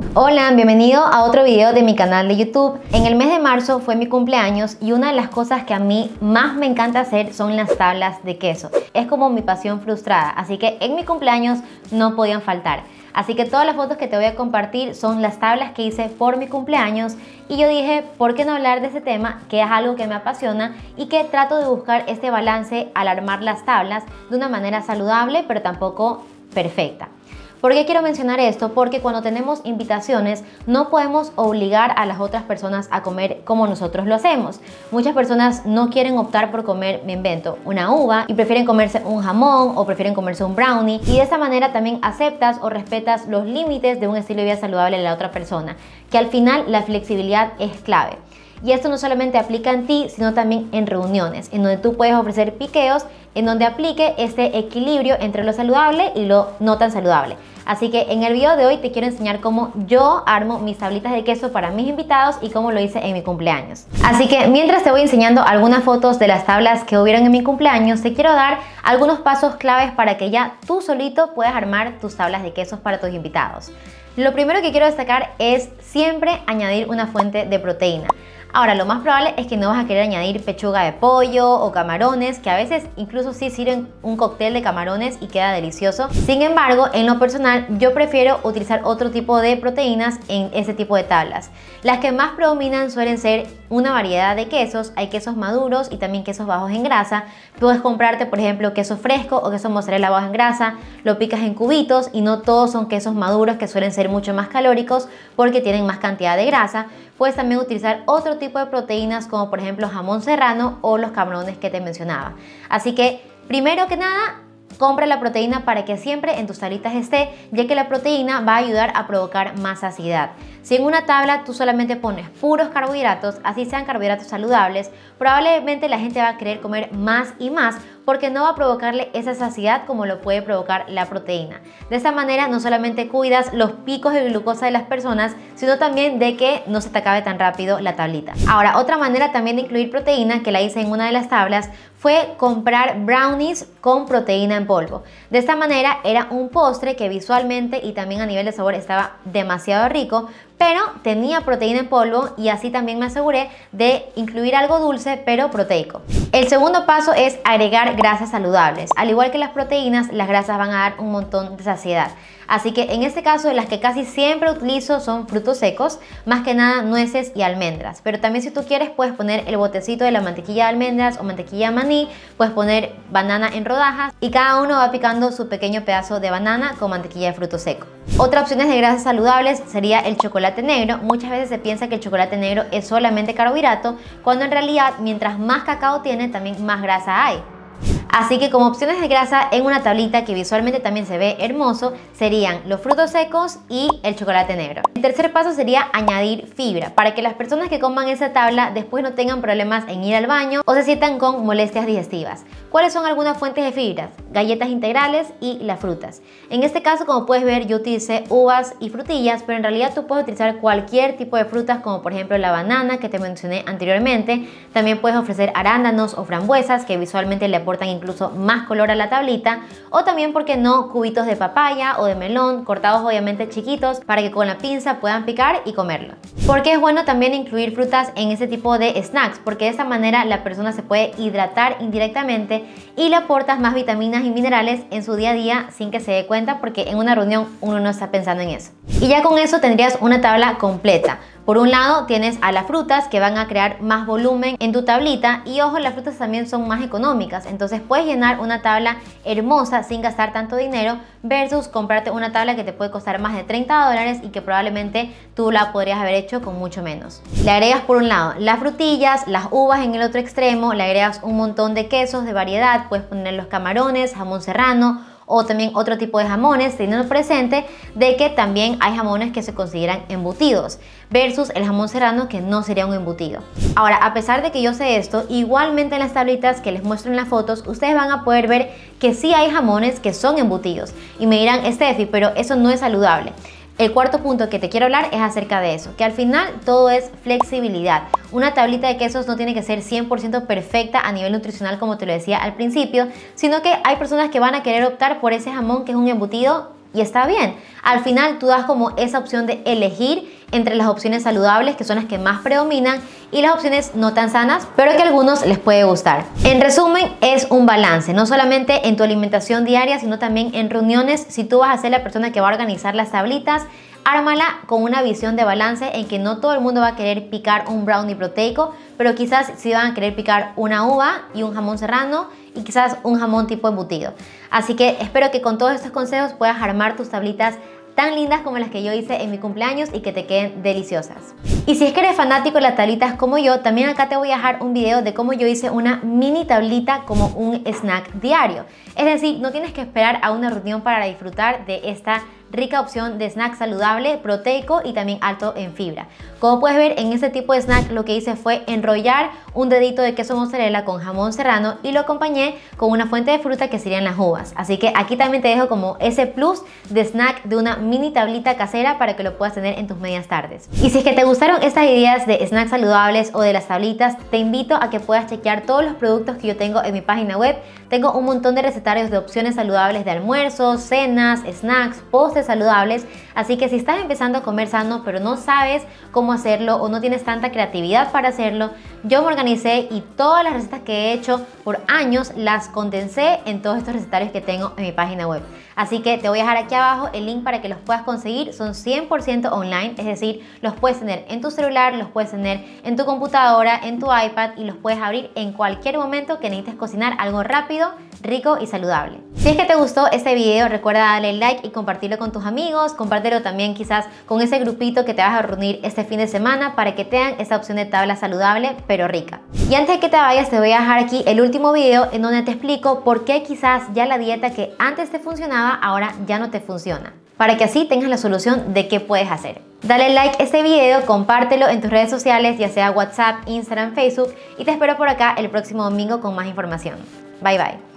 Hola, bienvenido a otro video de mi canal de YouTube. En el mes de marzo fue mi cumpleaños y una de las cosas que a mí más me encanta hacer son las tablas de queso. Es como mi pasión frustrada, así que en mi cumpleaños no podían faltar. Así que todas las fotos que te voy a compartir son las tablas que hice por mi cumpleaños y yo dije, ¿por qué no hablar de ese tema? Que es algo que me apasiona y que trato de buscar este balance al armar las tablas de una manera saludable, pero tampoco perfecta. ¿Por qué quiero mencionar esto? Porque cuando tenemos invitaciones no podemos obligar a las otras personas a comer como nosotros lo hacemos. Muchas personas no quieren optar por comer, me invento, una uva y prefieren comerse un jamón o prefieren comerse un brownie, y de esa manera también aceptas o respetas los límites de un estilo de vida saludable de la otra persona, que al final la flexibilidad es clave. Y esto no solamente aplica en ti, sino también en reuniones, en donde tú puedes ofrecer piqueos, en donde aplique este equilibrio entre lo saludable y lo no tan saludable. Así que en el video de hoy te quiero enseñar cómo yo armo mis tablitas de queso para mis invitados y cómo lo hice en mi cumpleaños. Así que mientras te voy enseñando algunas fotos de las tablas que hubieron en mi cumpleaños, te quiero dar algunos pasos claves para que ya tú solito puedas armar tus tablas de quesos para tus invitados. Lo primero que quiero destacar es siempre añadir una fuente de proteína. Ahora, lo más probable es que no vas a querer añadir pechuga de pollo o camarones, que a veces incluso sí sirven un cóctel de camarones y queda delicioso. Sin embargo, en lo personal, yo prefiero utilizar otro tipo de proteínas en ese tipo de tablas. Las que más predominan suelen ser una variedad de quesos. Hay quesos maduros y también quesos bajos en grasa. Puedes comprarte, por ejemplo, queso fresco o queso mozzarella bajo en grasa, lo picas en cubitos y no todos son quesos maduros, que suelen ser mucho más calóricos porque tienen más cantidad de grasa. Puedes también utilizar otro tipo de proteínas como por ejemplo jamón serrano o los camarones que te mencionaba. Así que primero que nada, compra la proteína para que siempre en tus tablitas esté, ya que la proteína va a ayudar a provocar más saciedad. Si en una tabla tú solamente pones puros carbohidratos, así sean carbohidratos saludables, probablemente la gente va a querer comer más y más porque no va a provocarle esa saciedad como lo puede provocar la proteína. De esta manera no solamente cuidas los picos de glucosa de las personas, sino también de que no se te acabe tan rápido la tablita. Ahora, otra manera también de incluir proteína, que la hice en una de las tablas, fue comprar brownies con proteína en polvo. De esta manera era un postre que visualmente y también a nivel de sabor estaba demasiado rico, pero tenía proteína en polvo y así también me aseguré de incluir algo dulce pero proteico. El segundo paso es agregar grasas saludables. Al igual que las proteínas, las grasas van a dar un montón de saciedad. Así que en este caso las que casi siempre utilizo son frutos secos, más que nada nueces y almendras. Pero también si tú quieres puedes poner el botecito de la mantequilla de almendras o mantequilla de maní, puedes poner banana en rodajas y cada uno va picando su pequeño pedazo de banana con mantequilla de fruto seco. Otra opción de grasas saludables sería el chocolate negro. Muchas veces se piensa que el chocolate negro es solamente carbohidrato, cuando en realidad mientras más cacao tiene también más grasa hay. Así que como opciones de grasa en una tablita que visualmente también se ve hermoso serían los frutos secos y el chocolate negro. El tercer paso sería añadir fibra para que las personas que coman esa tabla después no tengan problemas en ir al baño o se sientan con molestias digestivas. ¿Cuáles son algunas fuentes de fibras? Galletas integrales y las frutas. En este caso, como puedes ver, yo utilicé uvas y frutillas, pero en realidad tú puedes utilizar cualquier tipo de frutas, como por ejemplo la banana que te mencioné anteriormente. También puedes ofrecer arándanos o frambuesas, que visualmente le aportan incluso más color a la tablita, o también, ¿por qué no?, cubitos de papaya o de melón, cortados obviamente chiquitos para que con la pinza puedan picar y comerlo. Porque es bueno también incluir frutas en ese tipo de snacks, porque de esta manera la persona se puede hidratar indirectamente y le aportas más vitaminas y minerales en su día a día sin que se dé cuenta, porque en una reunión uno no está pensando en eso. Y ya con eso tendrías una tabla completa. Por un lado tienes a las frutas, que van a crear más volumen en tu tablita, y ojo, las frutas también son más económicas, entonces puedes llenar una tabla hermosa sin gastar tanto dinero versus comprarte una tabla que te puede costar más de $30 y que probablemente tú la podrías haber hecho con mucho menos. Le agregas por un lado las frutillas, las uvas en el otro extremo, le agregas un montón de quesos de variedad, puedes poner los camarones, jamón serrano o también otro tipo de jamones, teniendo presente de que también hay jamones que se consideran embutidos versus el jamón serrano, que no sería un embutido. Ahora, a pesar de que yo sé esto, igualmente en las tablitas que les muestro en las fotos, ustedes van a poder ver que sí hay jamones que son embutidos y me dirán, Steffi, pero eso no es saludable. El cuarto punto que te quiero hablar es acerca de eso, que al final todo es flexibilidad. Una tablita de quesos no tiene que ser 100% perfecta a nivel nutricional, como te lo decía al principio, sino que hay personas que van a querer optar por ese jamón que es un embutido y está bien. Al final tú das como esa opción de elegir entre las opciones saludables, que son las que más predominan, y las opciones no tan sanas, pero que a algunos les puede gustar. En resumen, es un balance, no solamente en tu alimentación diaria, sino también en reuniones. Si tú vas a ser la persona que va a organizar las tablitas, ármala con una visión de balance en que no todo el mundo va a querer picar un brownie proteico, pero quizás sí van a querer picar una uva y un jamón serrano y quizás un jamón tipo embutido. Así que espero que con todos estos consejos puedas armar tus tablitas tan lindas como las que yo hice en mi cumpleaños y que te queden deliciosas. Y si es que eres fanático de las tablitas como yo, también acá te voy a dejar un video de cómo yo hice una mini tablita como un snack diario. Es decir, no tienes que esperar a una reunión para disfrutar de esta rica opción de snack saludable, proteico y también alto en fibra. Como puedes ver, en este tipo de snack lo que hice fue enrollar un dedito de queso mozzarella con jamón serrano y lo acompañé con una fuente de fruta que serían las uvas. Así que aquí también te dejo como ese plus de snack de una mini tablita casera para que lo puedas tener en tus medias tardes. Y si es que te gustaron estas ideas de snacks saludables o de las tablitas, te invito a que puedas chequear todos los productos que yo tengo en mi página web. Tengo un montón de recetarios de opciones saludables de almuerzos, cenas, snacks, postres saludables, así que si estás empezando a comer sano pero no sabes cómo hacerlo o no tienes tanta creatividad para hacerlo, yo me organicé y todas las recetas que he hecho por años las condensé en todos estos recetarios que tengo en mi página web. Así que te voy a dejar aquí abajo el link para que los puedas conseguir. Son 100% online, es decir, los puedes tener en tu celular, los puedes tener en tu computadora, en tu iPad y los puedes abrir en cualquier momento que necesites cocinar algo rápido, rico y saludable. Si es que te gustó este video, recuerda darle like y compartirlo con tus amigos. Compártelo también quizás con ese grupito que te vas a reunir este fin de semana para que tengan esa opción de tabla saludable pero rica. Y antes de que te vayas, te voy a dejar aquí el último video en donde te explico por qué quizás ya la dieta que antes te funcionaba ahora ya no te funciona, para que así tengas la solución de qué puedes hacer. Dale like a este video, compártelo en tus redes sociales, ya sea WhatsApp, Instagram, Facebook, y te espero por acá el próximo domingo con más información. Bye bye.